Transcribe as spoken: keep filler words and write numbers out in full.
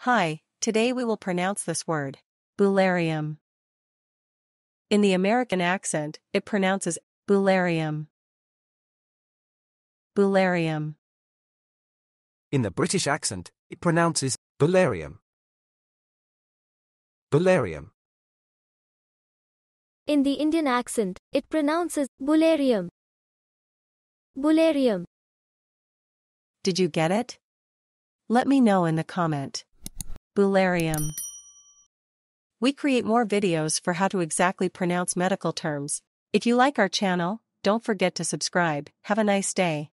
Hi, today we will pronounce this word, Bullarium. In the American accent, it pronounces Bullarium. Bullarium. In the British accent, it pronounces Bullarium. Bullarium. In the Indian accent, it pronounces Bullarium. Bullarium. Did you get it? Let me know in the comment. Bullarium. We create more videos for how to exactly pronounce medical terms. If you like our channel, don't forget to subscribe. Have a nice day.